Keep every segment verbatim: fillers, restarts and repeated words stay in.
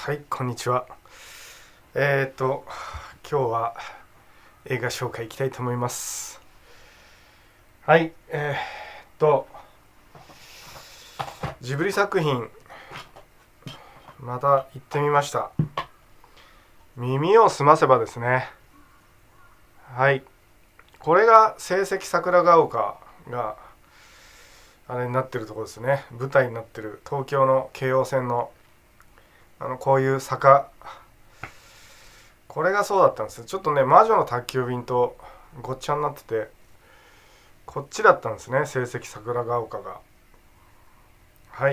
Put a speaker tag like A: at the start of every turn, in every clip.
A: はい、こんにちは。えっ、ー、と今日は映画紹介いきたいと思います。はい、えっ、ー、とジブリ作品また行ってみました。耳をすませばですね。はい、これが聖蹟桜ヶ丘があれになってるところですね。舞台になってる東京の京王線のあのこういう坂、これがそうだったんですよ。ちょっとね、魔女の宅急便とごっちゃになってて、こっちだったんですね、聖蹟桜ヶ丘が。はい、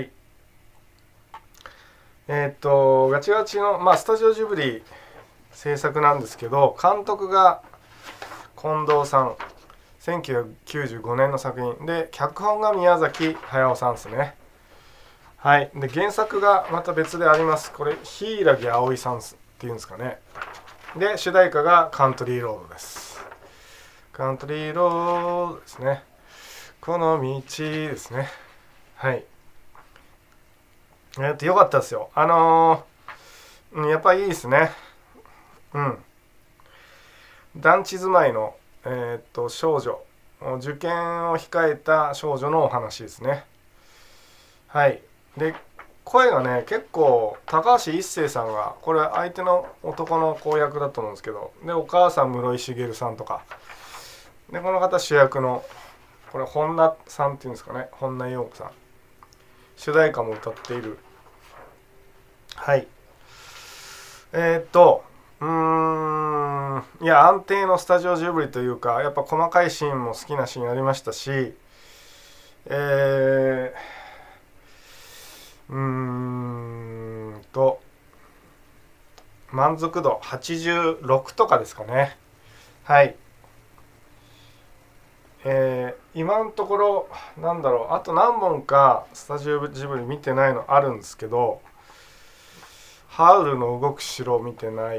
A: えー、っとガチガチの、まあ、スタジオジブリ制作なんですけど、監督が近藤さん、せんきゅうひゃくきゅうじゅうごねんの作品で、脚本が宮崎駿さんですね。はい、で原作がまた別であります。これ柊葵さんっていうんですかね。で主題歌がカントリーロードです。カントリーロードですね。この道ですね。はい、えー、っとよかったですよ。あのー、やっぱいいですね。うん団地住まいの、えー、っと少女、受験を控えた少女のお話ですね。はい、で声がね、結構高橋一生さんが、これ相手の男の子役だと思うんですけど、でお母さん室井茂さんとかで、この方主役のこれ本田さんっていうんですかね、本田陽子さん、主題歌も歌っている。はい、えー、っとうーんいや安定のスタジオジブリというか、やっぱ細かいシーンも好きなシーンありましたし、えー、うーんと満足度はちじゅうろくとかですかね。はい、えー、今のところなんだろう、あと何本かスタジオジブリ見てないのあるんですけど、ハウルの動く城見てない、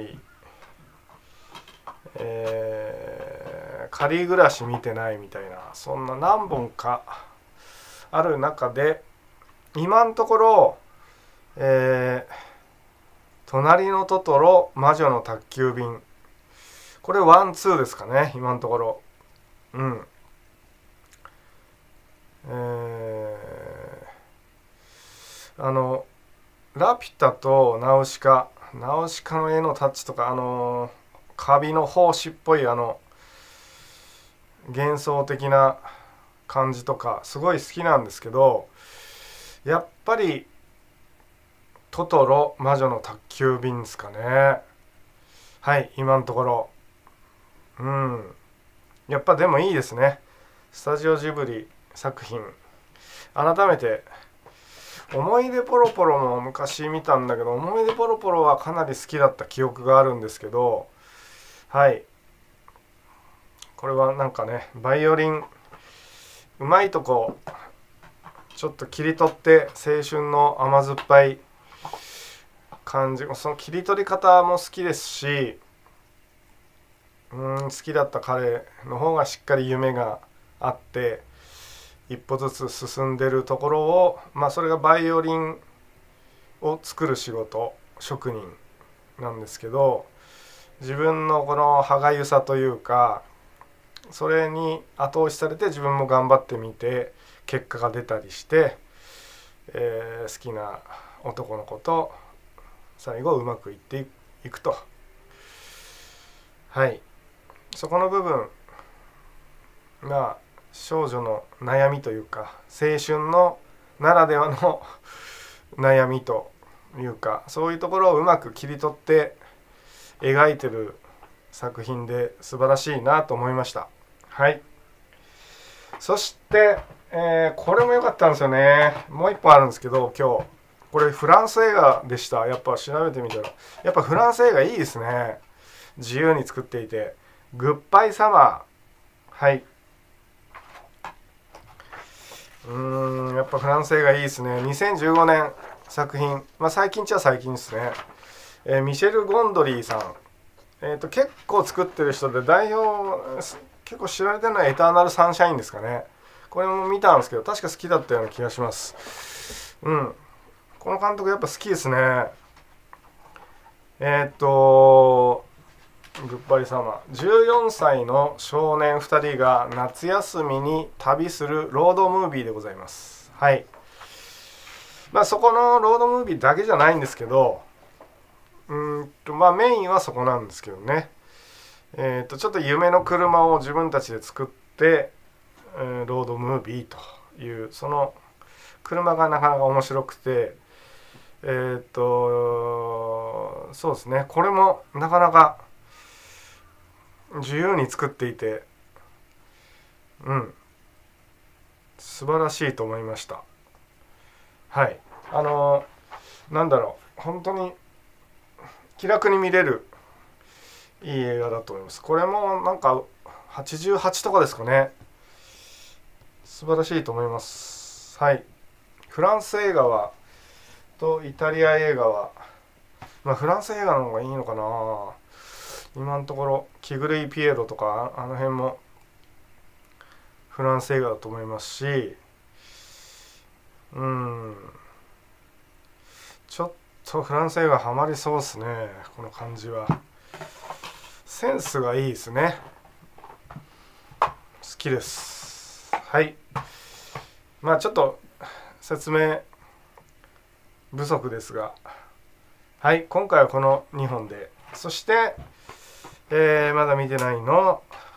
A: えー、仮暮らし見てないみたいな、そんな何本かある中で、今のところ、えー、隣のトトロ、魔女の宅急便、これワンツーですかね、今のところ。うんえー、あのラピュタとナウシカナウシカの絵のタッチとか、あのカビの胞子っぽいあの幻想的な感じとかすごい好きなんですけど、やっぱりトトロ魔女の宅急便ですかね。はい、今のところ。うんやっぱでもいいですね、スタジオジブリ作品。改めて思い出ポロポロも昔見たんだけど、思い出ポロポロはかなり好きだった記憶があるんですけど、はい、これはなんかね、バイオリンうまいとこちょっと切り取って、青春の甘酸っぱい感じ、その切り取り方も好きですし、うん好きだった彼の方がしっかり夢があって一歩ずつ進んでるところを、まあそれがバイオリンを作る仕事、職人なんですけど、自分のこの歯がゆさというか、それに後押しされて自分も頑張ってみて結果が出たりして、えー、好きな男の子と最後うまくいっていくと。はい、そこの部分が少女の悩みというか、青春のならではの悩みというか、そういうところをうまく切り取って描いてる作品で素晴らしいなと思いました。はい、そして、えー、これも良かったんですよね。もう一本あるんですけど、今日これフランス映画でした。やっぱ調べてみたらやっぱフランス映画いいですね。自由に作っていて。グッバイサマー。はい、うーんやっぱフランス映画いいですね。にせんじゅうごねん作品、まあ最近っちゃ最近ですね。えー、ミシェル・ゴンドリーさん、えー、と結構作ってる人で、代表結構知られてるのはエターナルサンシャインですかね。これも見たんですけど確か好きだったような気がします。うんこの監督やっぱ好きですね。 えー、っとグッバイサマー、じゅうよんさいの少年ふたりが夏休みに旅するロードムービーでございます。はい。まあそこのロードムービーだけじゃないんですけど、うーんとまあメインはそこなんですけどね。えー、っとちょっと夢の車を自分たちで作って、えー、ロードムービーというその車がなかなか面白くて、えー、っとそうですね、これもなかなか自由に作っていて、うん素晴らしいと思いました。はい。あのなんだろう、本当に気楽に見れるいい映画だと思います。これもなんかはちじゅうはちとかですかね。素晴らしいと思います。はい。フランス映画はとイタリア映画は、まあフランス映画の方がいいのかな。今のところキグレイ・ピエロとかあの辺もフランス映画だと思いますし、うんちょっとフランス映画ハマりそうですね。この感じはセンスがいいですね。好きです。はい。まあちょっと説明不足ですが、はい、今回はこのにほんで、そして、えー、まだ見てないの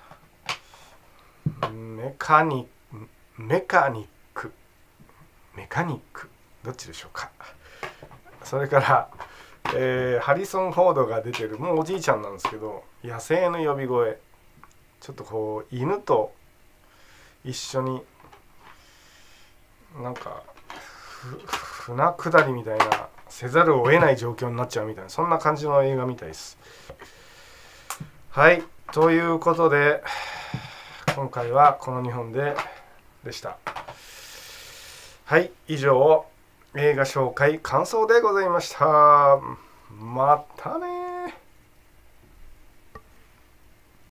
A: メカニメカニックメカニックどっちでしょうか。それから、えー、ハリソン・フォードが出てる、もうおじいちゃんなんですけど、野生の呼び声、ちょっとこう犬と一緒になんか船下りみたいなせざるを得ない状況になっちゃうみたいな、そんな感じの映画みたいです。はい、ということで今回はこのにほんででした。はい、以上映画紹介感想でございました。またね。